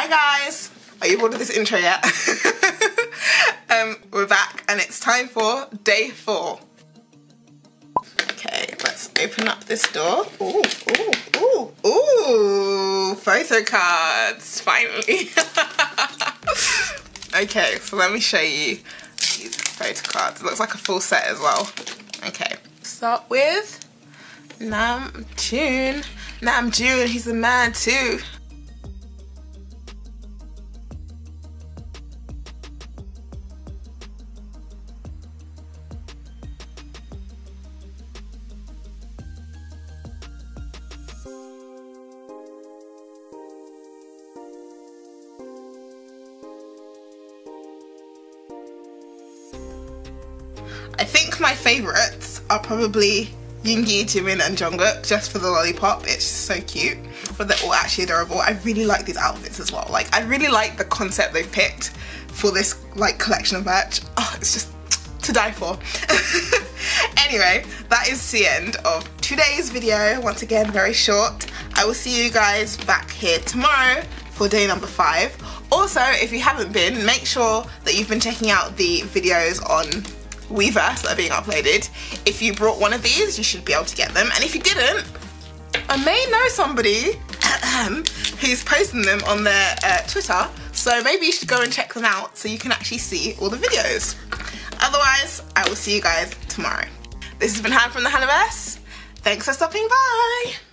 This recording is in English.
Hi guys! Are you bored of this intro yet? We're back and it's time for day 4. Okay, let's open up this door. Ooh, ooh, ooh, ooh! Photo cards, finally. Okay, so let me show you these photo cards. It looks like a full set as well. Okay, start with Namjoon. Namjoon, he's a man too. I think my favourites are probably Yoongi, Jimin and Jungkook, just for the lollipop. It's so cute, but they're all actually adorable. I really like these outfits as well. Like, I really like the concept they've picked for this like collection of merch. Oh, it's just to die for. Anyway, that is the end of today's video. Once again, very short. I will see you guys back here tomorrow for day number 5. Also, if you haven't been, make sure that you've been checking out the videos on Weverse that are being uploaded. If you brought one of these, you should be able to get them, and if you didn't, I may know somebody who's posting them on their Twitter, so maybe you should go and check them out so you can actually see all the videos. Otherwise, I will see you guys tomorrow. This has been Han from the Haniverse. Thanks for stopping by.